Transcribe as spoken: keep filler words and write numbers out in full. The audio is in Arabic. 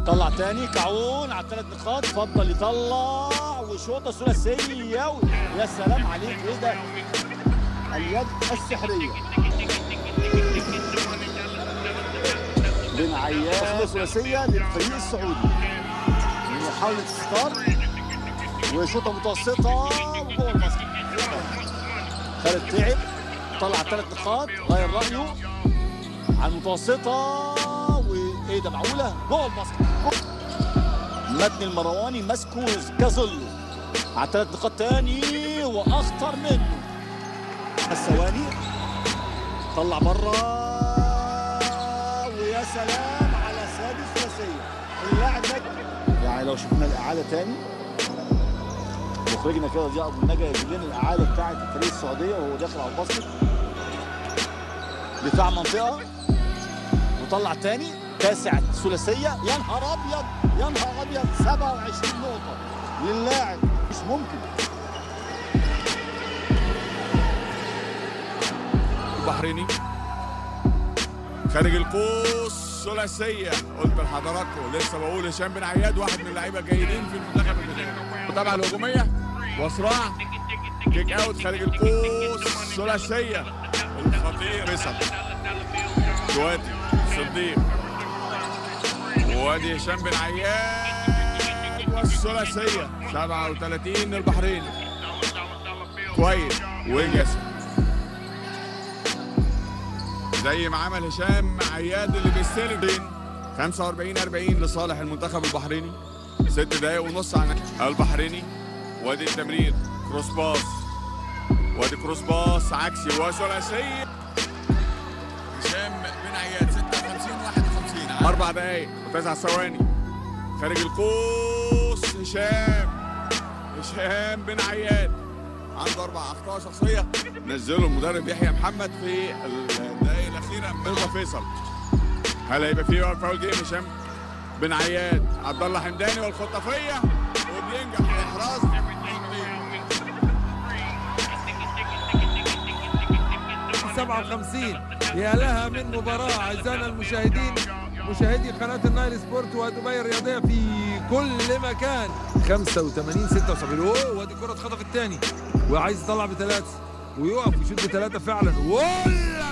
طلع تاني كعون على الثلاث نقاط، فضل يطلع وشوطه ثلاثيه. يا سلام عليك، ايه ده؟ اليد السحريه بن عياد، ثلاثيه للفريق السعودي. محاوله استار وشوطه متوسطه وجوه الباسكت. خالد تعب، طلع ثلاث نقاط، غير رايه على المتوسطه، وايه ده معقوله؟ جوه الباسكت. مدني المرواني ماسكه كظله على ثلاث نقاط تاني واخطر منه. الثواني طلع بره، ويا سلام على سادس ثلاثيه اللاعب ده. يعني لو شفنا الاعاده تاني مخرجنا كده ضياء ابو النجا يجيب لنا الاعاده بتاعت الفريق السعوديه وهو داخل على الباسكت. دفاع منطقه وطلع تاني تاسع ثلاثيه. يا نهار ابيض، يا نهار ابيض، سبعة وعشرين نقطه للاعب، مش ممكن. البحريني خارج القوس ثلاثيه. قلت لحضراتكم لسه بقول هشام بن عياد واحد من اللعيبه الجيدين في المنتخب الجزائري. المتابعه الهجوميه وصراع كيك اوت خارج القوس ثلاثيه. الخطير فيصل وادي صديق وادي هشام بن عياد والثلاثيه. سبعة وثلاثين البحريني كويس وجسم زي ما عمل هشام عياد اللي بيستلم. خمسة وأربعين أربعين لصالح المنتخب البحريني. ست دقايق ونص عن البحريني. وادي التمرير كروس باص، وادي كروس باص عكسي وثلاثيه. هشام بن عياد ستة وخمسين واحد وخمسين. أربع دقايق وتسع ثواني خارج القوس. هشام هشام بن عياد عنده أربع أخطاء شخصية نزله المدرب يحيى محمد في الدقايق الأخيرة من فيصل. هل هيبقى فيه فاول جيم؟ هشام بن عياد عبد الله حمداني والخطافية وبينجح إحراز. سبعة وخمسين. يا لها من مباراة أعزائنا المشاهدين، مشاهدي قناة النايل سبورت ودبي الرياضية في كل مكان. خمسة وثمانين ستة وسبعين. اوه وادي كرة خطف الثاني وعايز يطلع بثلاثة ويقف ويشوط بثلاثة فعلا. ولا